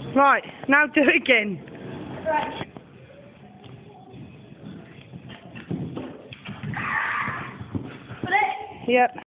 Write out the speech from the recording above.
Right, now do it again. Right. Put it. Yep.